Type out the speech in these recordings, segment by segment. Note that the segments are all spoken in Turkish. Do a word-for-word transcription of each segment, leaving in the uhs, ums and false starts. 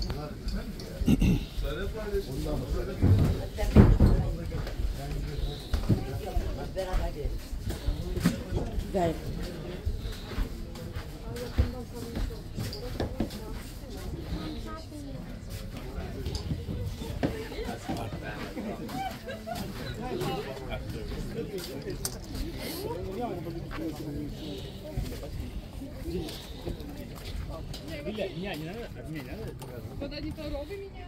Ver. Подать коровы меня?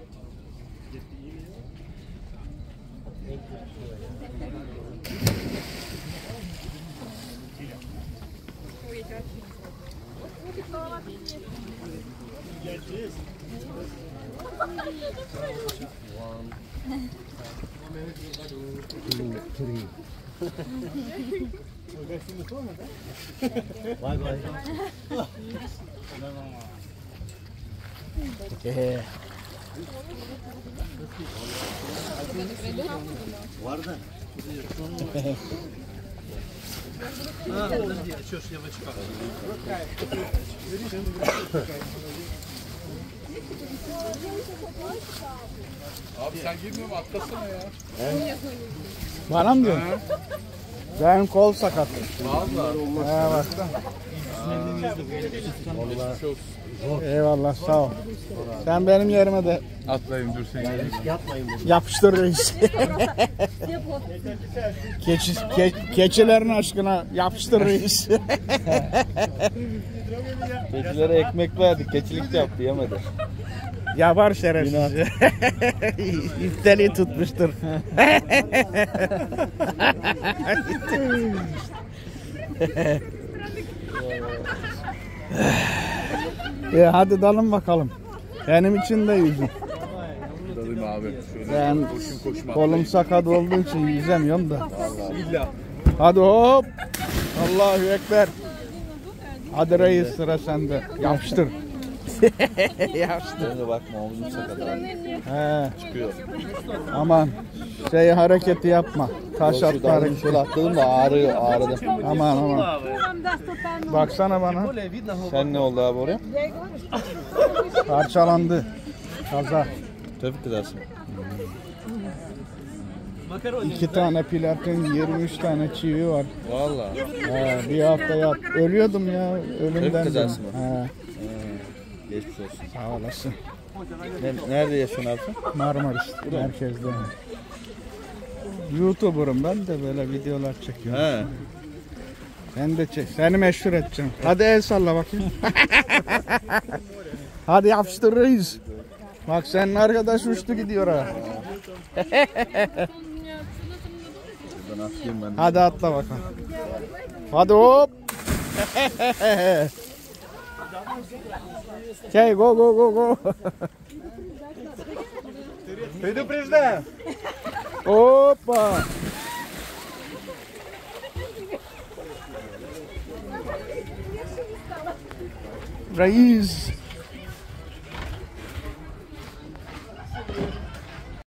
Vay vay. Var da. Abi sen girmiyor mu? Atlasana ya. Bana mı diyorsun? Benim kol sakat. Vallahi. He baksana. Vallahi. Eyvallah sağ ol. Sen benim yerime de Atlayayım dur sen. Risk yapmayın dedim. yapıştır reis. Keçi, ke, keçilerin aşkına yapıştır reis. Keçilere ekmek verdik. Keçilik yaptı yemedi. Yapar şerefsiz. İfteli tutmuştur. e, hadi dalın bakalım. Benim için de yüzün. Dalayım abi. Şöyle Ben koşun koşma. kolum sakat olduğu için yüzemiyorum da. İlla. Hadi hop. Allahu Ekber. Hadi reis sıra sende. Yapıştır. Yapıştır. Sen de bakma omzum sakat abi. He, Çıkıyor. aman şey hareketi yapma. Taş Şu atma dalını hareketi. şöyle atladım da ağrıyor ağrıdı. Aman aman. Baksana bana. Sen ne oldu abi oraya? Parçalandı. Kaza. Trafik kazası. İki tane platin, yirmi üç tane çivi var. Valla. He, bir hafta yat. Ölüyordum ya. Ölümden. Trafik kazası mı? He, Geçmiş olsun. sağ olasın. Ne- Nerede yaşıyorsun abi sen? Marmaris merkezde. YouTuber'ım ben de böyle videolar çekiyorum. He. Ben de çek. Seni meşhur edeceğim. Hadi el salla bakayım. Hadi yapıştır reis. Bak senin arkadaş uçtu gidiyor ha. Ben atlayayım ben. Hadi atla bakalım. Hadi hop. Okay, go go go go. Предупреждаю. Hoppa. Reis.